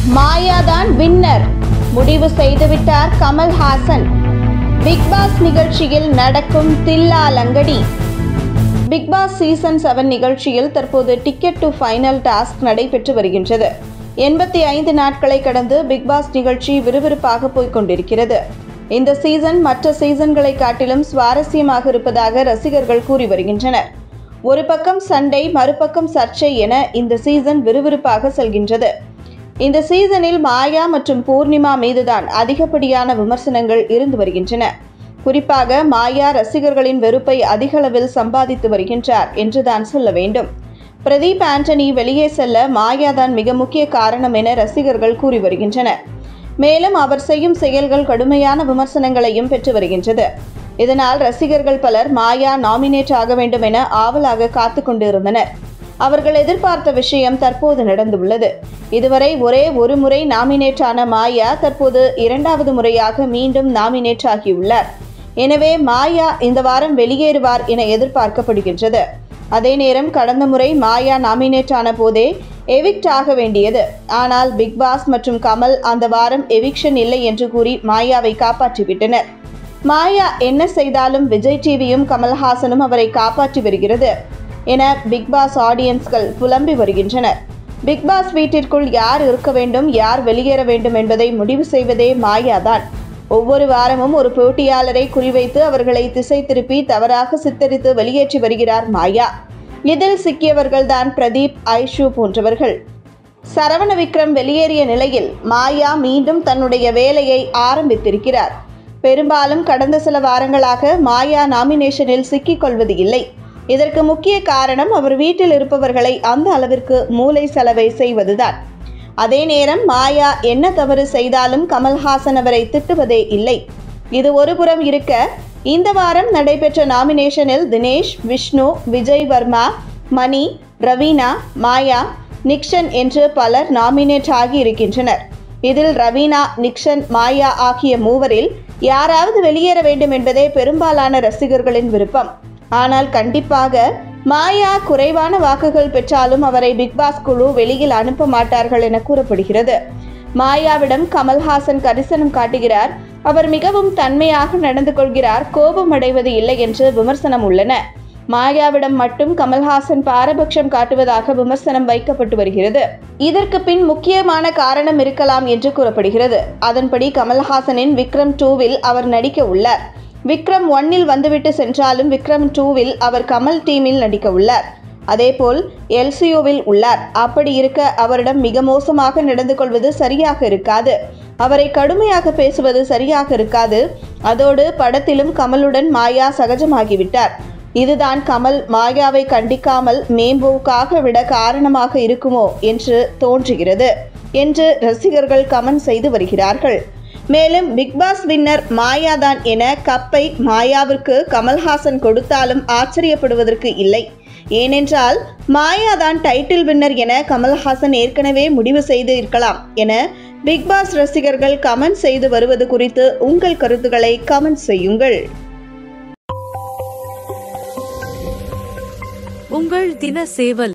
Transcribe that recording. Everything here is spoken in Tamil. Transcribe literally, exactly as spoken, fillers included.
மாயாதான் வின்னர் முடிவு செய்துவிட்டார் கமல்ஹாசன். பிக்பாஸ் நிகழ்ச்சியில் நடக்கும் தில்லாலங்கடி. பிக்பாஸ் சீசன் செவன் நிகழ்ச்சியில் தற்போது டிக்கெட் டு ஃபைனல் டாஸ்க் நடைபெற்று வருகின்றது. எண்பத்தி ஐந்து நாட்களை கடந்து பிக்பாஸ் நிகழ்ச்சி விறுவிறுப்பாக போய்கொண்டிருக்கிறது. இந்த சீசன் மற்ற சீசன்களை காட்டிலும் சுவாரஸ்யமாக இருப்பதாக ரசிகர்கள் கூறி வருகின்றனர். ஒரு பக்கம் சண்டை, மறுபக்கம் சர்ச்சை என இந்த சீசன் விறுவிறுப்பாக செல்கின்றது. இந்த சீசனில் மாயா மற்றும் பூர்ணிமா மீதுதான் அதிகப்படியான விமர்சனங்கள் இருந்து வருகின்றன. குறிப்பாக மாயா ரசிகர்களின் வெறுப்பை அதிகளவில் சம்பாதித்து வருகின்றார் என்றுதான் சொல்ல வேண்டும். பிரதீப் ஆண்டனி வெளியே செல்ல மாயாதான் மிக முக்கிய காரணம் என ரசிகர்கள் கூறி வருகின்றனர். மேலும் அவர் செய்யும் செயல்கள் கடுமையான விமர்சனங்களையும் பெற்று வருகின்றது. இதனால் ரசிகர்கள் பலர் மாயா நாமினேட் ஆக வேண்டும் என ஆவலாக காத்து கொண்டிருந்தனர். அவர்கள் எதிர்பார்த்த விஷயம் தற்போது நடந்துள்ளது. இதுவரை ஒரே ஒரு முறை நாமினேட் ஆன மாயா தற்போது இரண்டாவது முறையாக மீண்டும் நாமினேட் ஆகியுள்ளார். எனவே மாயா இந்த வாரம் வெளியேறுவார் என எதிர்பார்க்கப்படுகின்றது. அதே நேரம் கடந்த முறை மாயா நாமினேட் ஆன போதே எவிக்ட் ஆக வேண்டியது. ஆனால் பிக்பாஸ் மற்றும் கமல் அந்த வாரம் எவிக்ஷன் இல்லை என்று கூறி மாயாவை காப்பாற்றிவிட்டனர். மாயா என்ன செய்தாலும் விஜய் டிவியும் கமல்ஹாசனும் அவரை காப்பாற்றி வருகிறது என பிக்பாஸ் ஆடியன்ஸ்கள் புலம்பி வருகின்றனர். பிக்பாஸ் வீட்டிற்குள் யார் இருக்க வேண்டும், யார் வெளியேற வேண்டும் என்பதை முடிவு செய்வதே மாயாதான். ஒவ்வொரு வாரமும் ஒரு போட்டியாளரை குறிவைத்து அவர்களை திசை திருப்பி தவறாக சித்தரித்து வெளியேற்றி வருகிறார் மாயா. இதில் சிக்கியவர்கள்தான் பிரதீப், ஐஷு போன்றவர்கள். சரவண விக்ரம் வெளியேறிய நிலையில் மாயா மீண்டும் தன்னுடைய வேலையை ஆரம்பித்திருக்கிறார். பெரும்பாலும் கடந்த சில வாரங்களாக மாயா நாமினேஷனில் சிக்கிக் கொள்வது இல்லை. இதற்கு முக்கிய காரணம் அவர் வீட்டில் இருப்பவர்களை அந்த அளவிற்கு மூளை செலவை செய்வதுதான். அதே நேரம் மாயா என்ன தவறு செய்தாலும் கமல்ஹாசன் அவரை திட்டுவதே இல்லை. இது ஒருபுறம் இருக்க, இந்த வாரம் நடைபெற்ற நாமினேஷனில் தினேஷ், விஷ்ணு, விஜய் வர்மா, மணி, ரவீனா, மாயா, நிக்ஷன் என்று பலர் நாமினேட் ஆகி இருக்கின்றனர். இதில் ரவீனா, நிக்ஷன், மாயா ஆகிய மூவரில் யாராவது வெளியேற வேண்டும் என்பதே பெரும்பாலான ரசிகர்களின் விருப்பம். ஆனால் கண்டிப்பாக மாயா குறைவான வாக்குகள் பெற்றாலும் அவரை பிக்பாஸ் குழு வெளியில் அனுப்ப மாட்டார்கள் என கூறப்படுகிறது. மாயாவிடம் கமல்ஹாசன் கரிசனம் காட்டுகிறார். அவர் மிகவும் தன்மையாக நடந்து கொள்கிறார், கோபம் அடைவது இல்லை என்று விமர்சனம் உள்ளன. மாயாவிடம் மட்டும் கமல்ஹாசன் பாரபட்சம் காட்டுவதாக விமர்சனம் வைக்கப்பட்டு வருகிறது. இதற்கு பின் முக்கியமான காரணம் இருக்கலாம் என்று கூறப்படுகிறது. அதன்படி கமல்ஹாசனின் விக்ரம் டூவில் அவர் நடிக்க உள்ளார். விக்ரம் ஒன்னில் வந்துவிட்டு சென்றாலும் விக்ரம் டூவில் அவர் கமல் டீமில் நடிக்க உள்ளார். அதேபோல் எல்சியூவில் உள்ளார். அப்படி இருக்க அவரிடம் மிக மோசமாக நடந்து கொள்வது சரியாக இருக்காது. அவரை கடுமையாக பேசுவது சரியாக இருக்காது. அதோடு படத்திலும் கமலுடன் மாயா சகஜமாகிவிட்டார். இதுதான் கமல் மாயாவை கண்டிக்காமல் மேம்போக்காக விட காரணமாக இருக்குமோ என்று தோன்றுகிறது என்று ரசிகர்கள் கமெண்ட் செய்து வருகிறார்கள். மேலும் பிக்பாஸ் வின்னர் மாயாதான் என கப்பை மாயாவிற்கு கமல்ஹாசன் கொடுத்தாலும் ஆச்சரியப்படுவதற்கு இல்லை. ஏனென்றால் மாயாதான் டைட்டில் வின்னர் என கமல்ஹாசன் ஏற்கனவே முடிவு செய்து இருக்கலாம் என பிக்பாஸ் ரசிகர்கள் கமெண்ட் செய்து வருவது குறித்து உங்கள் கருத்துக்களை கமெண்ட் செய்யுங்கள். உங்கள் தின சேவல்.